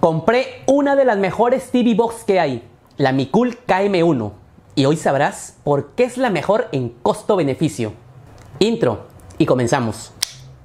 Compré una de las mejores TV Box que hay, la Micool KM1, y hoy sabrás por qué es la mejor en costo-beneficio. Intro y comenzamos.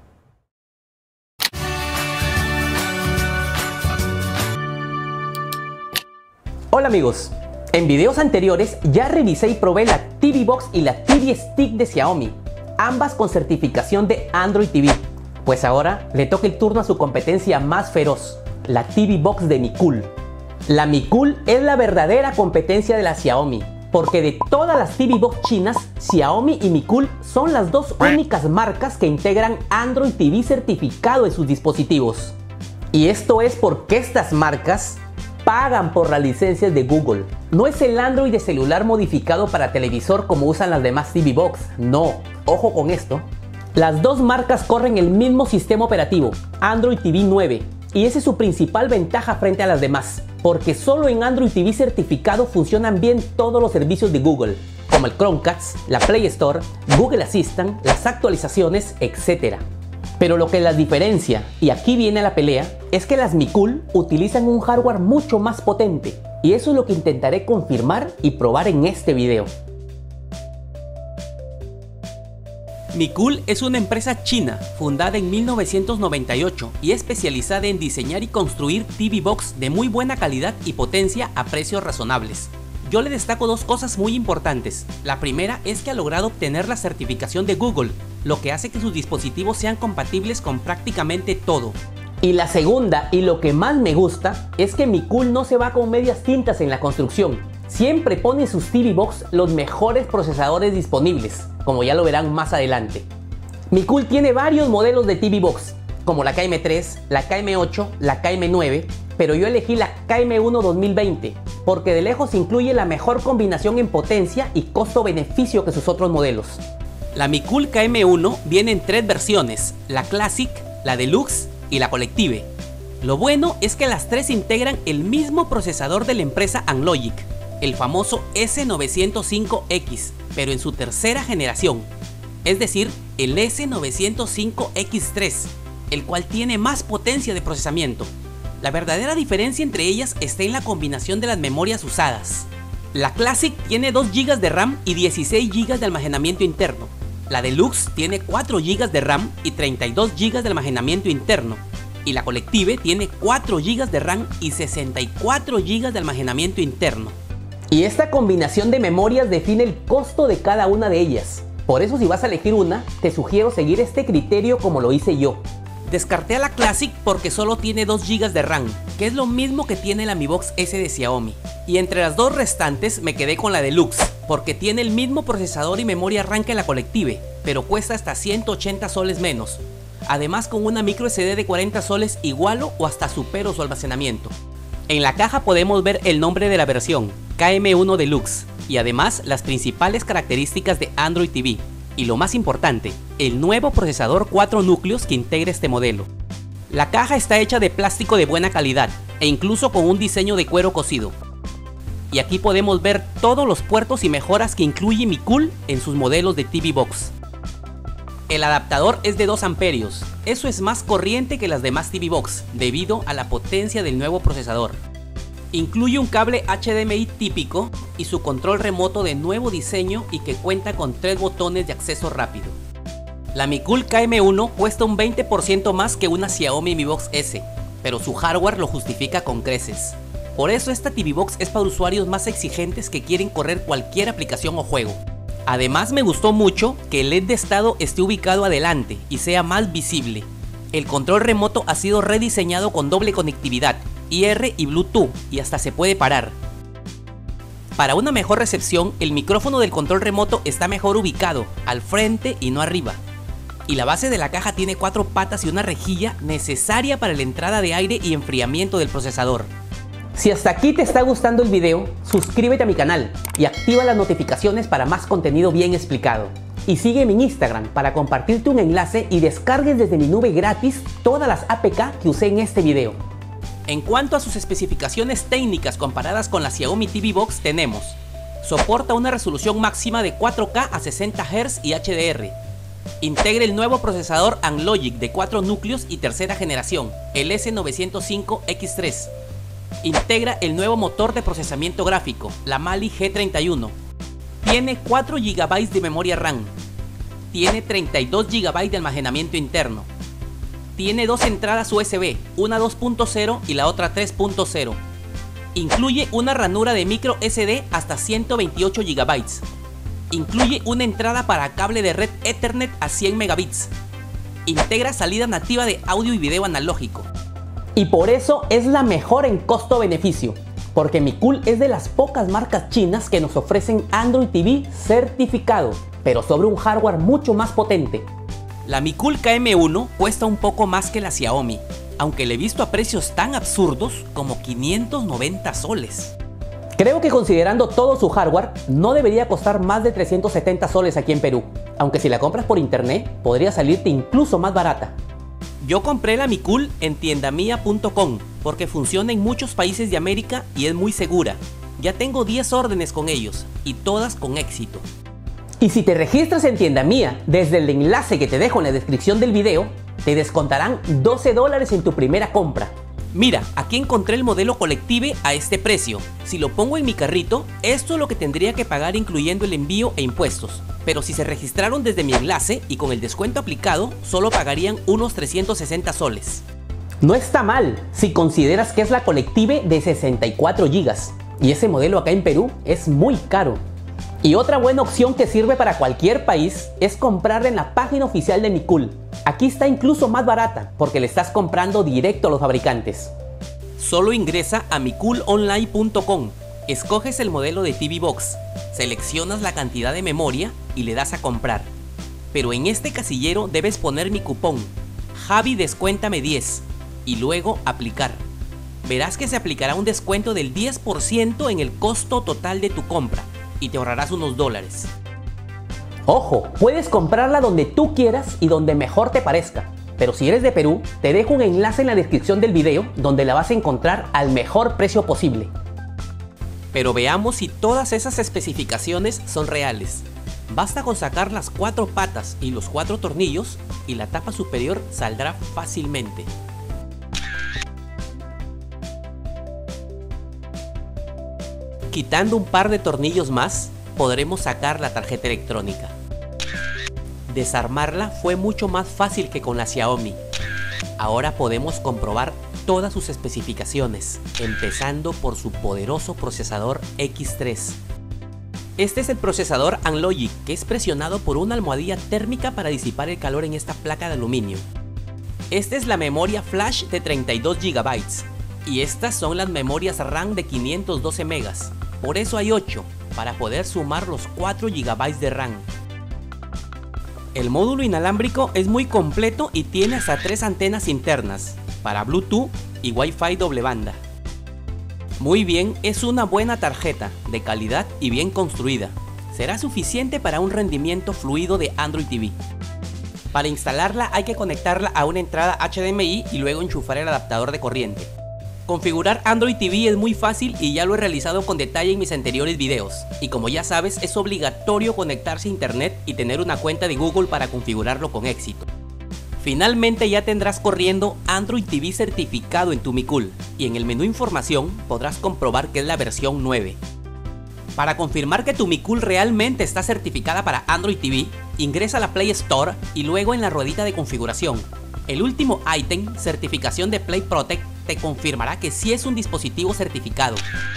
Hola amigos, en videos anteriores ya revisé y probé la TV Box y la TV Stick de Xiaomi, ambas con certificación de Android TV. Pues ahora le toca el turno a su competencia más feroz, la TV Box de Micool. La Micool es la verdadera competencia de la Xiaomi, porque de todas las TV Box chinas, Xiaomi y Micool son las dos únicas marcas que integran Android TV certificado en sus dispositivos. Y esto es porque estas marcas pagan por las licencias de Google. No es el Android de celular modificado para televisor como usan las demás TV Box, no, ojo con esto. Las dos marcas corren el mismo sistema operativo, Android TV 9, y esa es su principal ventaja frente a las demás, porque solo en Android TV certificado funcionan bien todos los servicios de Google, como el Chromecast, la Play Store, Google Assistant, las actualizaciones, etc. Pero lo que las diferencia, y aquí viene la pelea, es que las Micool utilizan un hardware mucho más potente, y eso es lo que intentaré confirmar y probar en este video. Micool es una empresa china fundada en 1998 y especializada en diseñar y construir TV Box de muy buena calidad y potencia a precios razonables. Yo le destaco dos cosas muy importantes. La primera es que ha logrado obtener la certificación de Google, lo que hace que sus dispositivos sean compatibles con prácticamente todo. Y la segunda, y lo que más me gusta, es que Micool no se va con medias tintas en la construcción. Siempre pone en sus TV Box los mejores procesadores disponibles, como ya lo verán más adelante. Micool tiene varios modelos de TV Box, como la KM3, la KM8, la KM9, pero yo elegí la KM1 2020, porque de lejos incluye la mejor combinación en potencia y costo-beneficio que sus otros modelos. La Micool KM1 viene en tres versiones, la Classic, la Deluxe y la Collective. Lo bueno es que las tres integran el mismo procesador de la empresa Anlogic, el famoso S905X, pero en su tercera generación, es decir, el S905X3, el cual tiene más potencia de procesamiento. La verdadera diferencia entre ellas está en la combinación de las memorias usadas. La Classic tiene 2 GB de RAM y 16 GB de almacenamiento interno. La Deluxe tiene 4 GB de RAM y 32 GB de almacenamiento interno. Y la Collective tiene 4 GB de RAM y 64 GB de almacenamiento interno. Y esta combinación de memorias define el costo de cada una de ellas. Por eso si vas a elegir una, te sugiero seguir este criterio como lo hice yo. Descarté a la Classic porque solo tiene 2 GB de RAM, que es lo mismo que tiene la Mi Box S de Xiaomi. Y entre las dos restantes me quedé con la Deluxe, porque tiene el mismo procesador y memoria RAM que la Collective, pero cuesta hasta 180 soles menos. Además con una micro SD de 40 soles igualo o hasta supero su almacenamiento. En la caja podemos ver el nombre de la versión, KM1 Deluxe, y además las principales características de Android TV. Y lo más importante, el nuevo procesador 4 núcleos que integra este modelo. La caja está hecha de plástico de buena calidad, e incluso con un diseño de cuero cocido. Y aquí podemos ver todos los puertos y mejoras que incluye Micool en sus modelos de TV Box. El adaptador es de 2 amperios, eso es más corriente que las demás TV Box, debido a la potencia del nuevo procesador. Incluye un cable HDMI típico y su control remoto de nuevo diseño y que cuenta con 3 botones de acceso rápido. La Micool KM1 cuesta un 20% más que una Xiaomi Mi Box S, pero su hardware lo justifica con creces. Por eso esta TV Box es para usuarios más exigentes que quieren correr cualquier aplicación o juego. Además me gustó mucho que el LED de estado esté ubicado adelante y sea más visible. El control remoto ha sido rediseñado con doble conectividad, IR y Bluetooth, y hasta se puede parar. Para una mejor recepción, el micrófono del control remoto está mejor ubicado, al frente y no arriba. Y la base de la caja tiene 4 patas y una rejilla necesaria para la entrada de aire y enfriamiento del procesador. Si hasta aquí te está gustando el video, suscríbete a mi canal y activa las notificaciones para más contenido bien explicado. Y sígueme en Instagram para compartirte un enlace y descargues desde mi nube gratis todas las APK que usé en este video. En cuanto a sus especificaciones técnicas comparadas con la Xiaomi TV Box tenemos: soporta una resolución máxima de 4K a 60 Hz y HDR. Integra el nuevo procesador Anlogic de 4 núcleos y tercera generación, el S905X3, Integra el nuevo motor de procesamiento gráfico, la Mali G31. Tiene 4 GB de memoria RAM. Tiene 32 GB de almacenamiento interno. Tiene 2 entradas USB, una 2.0 y la otra 3.0. Incluye una ranura de micro SD hasta 128 GB. Incluye una entrada para cable de red Ethernet a 100 megabits. Integra salida nativa de audio y video analógico. Y por eso es la mejor en costo-beneficio, porque Micool es de las pocas marcas chinas que nos ofrecen Android TV certificado, pero sobre un hardware mucho más potente. La Micool KM1 cuesta un poco más que la Xiaomi, aunque le he visto a precios tan absurdos como 590 soles. Creo que considerando todo su hardware, no debería costar más de 370 soles aquí en Perú, aunque si la compras por internet, podría salirte incluso más barata. Yo compré la Micool en tiendamia.com porque funciona en muchos países de América y es muy segura. Ya tengo 10 órdenes con ellos y todas con éxito. Y si te registras en Tienda Mía desde el enlace que te dejo en la descripción del video, te descontarán $12 en tu primera compra. Mira, aquí encontré el modelo Collective a este precio. Si lo pongo en mi carrito, esto es lo que tendría que pagar incluyendo el envío e impuestos. Pero si se registraron desde mi enlace y con el descuento aplicado, solo pagarían unos 360 soles. No está mal si consideras que es la Collective de 64 GB. Y ese modelo acá en Perú es muy caro. Y otra buena opción que sirve para cualquier país es comprarla en la página oficial de Micool. Aquí está incluso más barata porque le estás comprando directo a los fabricantes. Solo ingresa a micoolonline.com, escoges el modelo de TV Box, seleccionas la cantidad de memoria y le das a comprar. Pero en este casillero debes poner mi cupón Javi Descuéntame 10 y luego aplicar. Verás que se aplicará un descuento del 10% en el costo total de tu compra y te ahorrarás unos dólares. Ojo, puedes comprarla donde tú quieras y donde mejor te parezca. Pero si eres de Perú, te dejo un enlace en la descripción del video donde la vas a encontrar al mejor precio posible. Pero veamos si todas esas especificaciones son reales. Basta con sacar las 4 patas y los 4 tornillos y la tapa superior saldrá fácilmente. Quitando un par de tornillos más, podremos sacar la tarjeta electrónica. Desarmarla fue mucho más fácil que con la Xiaomi. Ahora podemos comprobar todas sus especificaciones, empezando por su poderoso procesador X3. Este es el procesador Anlogic, que es presionado por una almohadilla térmica para disipar el calor en esta placa de aluminio. Esta es la memoria flash de 32 GB y estas son las memorias RAM de 512 MB. Por eso hay 8, para poder sumar los 4 GB de RAM. El módulo inalámbrico es muy completo y tiene hasta 3 antenas internas, para Bluetooth y Wi-Fi doble banda. Muy bien, es una buena tarjeta, de calidad y bien construida. Será suficiente para un rendimiento fluido de Android TV. Para instalarla hay que conectarla a una entrada HDMI y luego enchufar el adaptador de corriente. Configurar Android TV es muy fácil y ya lo he realizado con detalle en mis anteriores videos. Y como ya sabes, es obligatorio conectarse a internet y tener una cuenta de Google para configurarlo con éxito. Finalmente ya tendrás corriendo Android TV certificado en tu Micool y en el menú Información podrás comprobar que es la versión 9. Para confirmar que tu Micool realmente está certificada para Android TV, ingresa a la Play Store y luego en la ruedita de configuración. El último ítem, certificación de Play Protect, te confirmará que sí es un dispositivo certificado.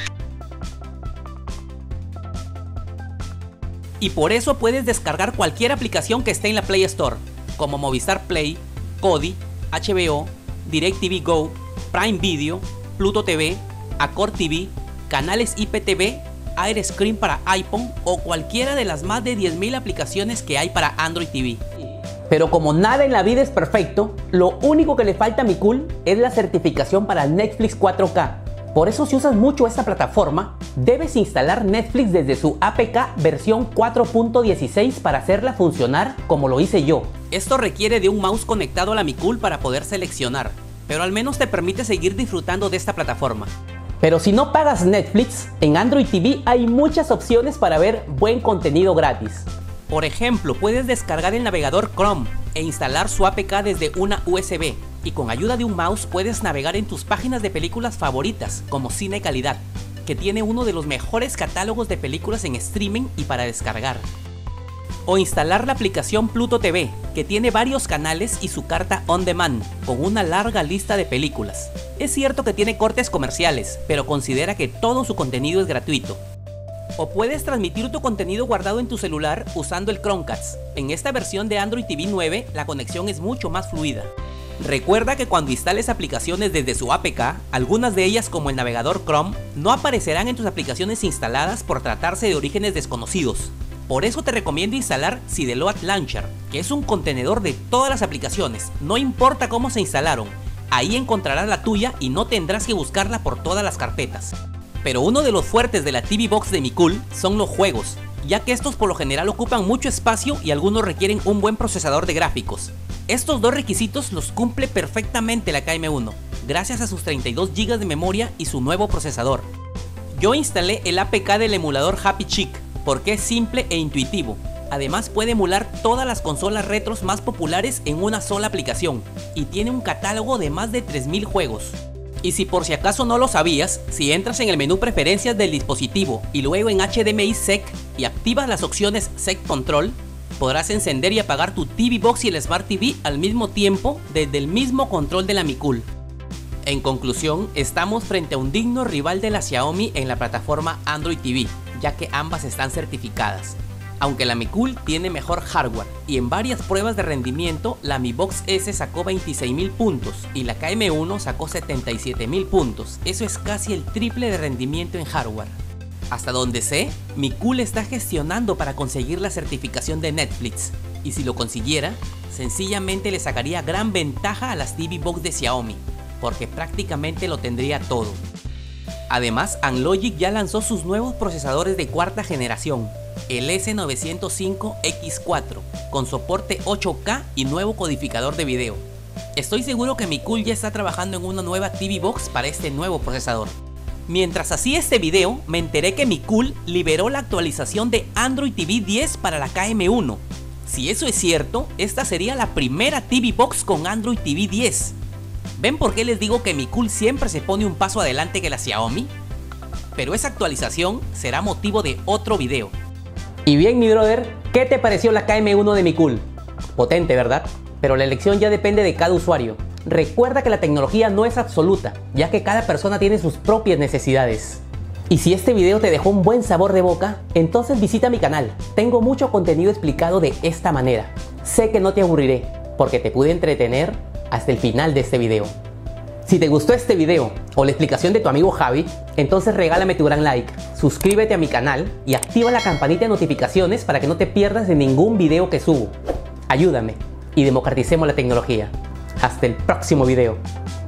Y por eso puedes descargar cualquier aplicación que esté en la Play Store, como Movistar Play, Kodi, HBO, DirecTV Go, Prime Video, Pluto TV, Accord TV, canales IPTV, AirScreen para iPhone o cualquiera de las más de 10.000 aplicaciones que hay para Android TV. Pero como nada en la vida es perfecto, lo único que le falta a Micool es la certificación para Netflix 4K. Por eso si usas mucho esta plataforma, debes instalar Netflix desde su APK versión 4.16 para hacerla funcionar como lo hice yo. Esto requiere de un mouse conectado a la Micool para poder seleccionar, pero al menos te permite seguir disfrutando de esta plataforma. Pero si no pagas Netflix, en Android TV hay muchas opciones para ver buen contenido gratis. Por ejemplo, puedes descargar el navegador Chrome e instalar su APK desde una USB y con ayuda de un mouse puedes navegar en tus páginas de películas favoritas como Cine Calidad, que tiene uno de los mejores catálogos de películas en streaming y para descargar. O instalar la aplicación Pluto TV, que tiene varios canales y su carta on demand, con una larga lista de películas. Es cierto que tiene cortes comerciales, pero considera que todo su contenido es gratuito. O puedes transmitir tu contenido guardado en tu celular usando el Chromecast. En esta versión de Android TV 9, la conexión es mucho más fluida. Recuerda que cuando instales aplicaciones desde su APK, algunas de ellas como el navegador Chrome, no aparecerán en tus aplicaciones instaladas por tratarse de orígenes desconocidos. Por eso te recomiendo instalar Sideload Launcher, que es un contenedor de todas las aplicaciones, no importa cómo se instalaron. Ahí encontrarás la tuya y no tendrás que buscarla por todas las carpetas. Pero uno de los fuertes de la TV Box de Micool son los juegos, ya que estos por lo general ocupan mucho espacio y algunos requieren un buen procesador de gráficos. Estos dos requisitos los cumple perfectamente la KM1, gracias a sus 32 GB de memoria y su nuevo procesador. Yo instalé el APK del emulador Happy Chick, porque es simple e intuitivo. Además puede emular todas las consolas retros más populares en una sola aplicación, y tiene un catálogo de más de 3000 juegos. Y si por si acaso no lo sabías, si entras en el menú preferencias del dispositivo y luego en HDMI SEC y activas las opciones SEC Control, podrás encender y apagar tu TV Box y el Smart TV al mismo tiempo desde el mismo control de la Micool. En conclusión, estamos frente a un digno rival de la Xiaomi en la plataforma Android TV, ya que ambas están certificadas. Aunque la Micool tiene mejor hardware y en varias pruebas de rendimiento la Mi Box S sacó 26.000 puntos y la KM1 sacó 77.000 puntos, eso es casi el triple de rendimiento en hardware. Hasta donde sé, Micool está gestionando para conseguir la certificación de Netflix, y si lo consiguiera, sencillamente le sacaría gran ventaja a las TV Box de Xiaomi, porque prácticamente lo tendría todo. Además, Anlogic ya lanzó sus nuevos procesadores de cuarta generación, el S905X4, con soporte 8K y nuevo codificador de video. Estoy seguro que Micool ya está trabajando en una nueva TV Box para este nuevo procesador. Mientras hacía este video, me enteré que Micool liberó la actualización de Android TV 10 para la KM1. Si eso es cierto, esta sería la primera TV Box con Android TV 10. ¿Ven por qué les digo que Micool siempre se pone un paso adelante que la Xiaomi? Pero esa actualización será motivo de otro video. Y bien, mi brother, ¿qué te pareció la KM1 de Micool? Potente, ¿verdad? Pero la elección ya depende de cada usuario. Recuerda que la tecnología no es absoluta, ya que cada persona tiene sus propias necesidades. Y si este video te dejó un buen sabor de boca, entonces visita mi canal. Tengo mucho contenido explicado de esta manera. Sé que no te aburriré, porque te pude entretener hasta el final de este video. Si te gustó este video o la explicación de tu amigo Javi, entonces regálame tu gran like, suscríbete a mi canal y activa la campanita de notificaciones para que no te pierdas de ningún video que subo. Ayúdame y democraticemos la tecnología. Hasta el próximo video.